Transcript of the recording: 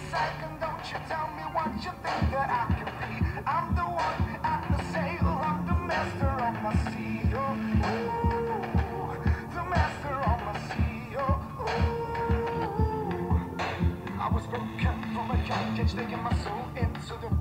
second, don't you tell me what you think that I can be. I'm the one at the sail, I'm the master of my sea. Oh, ooh, the master of my sea. Oh, ooh. I was broken from a young age, taking my soul into the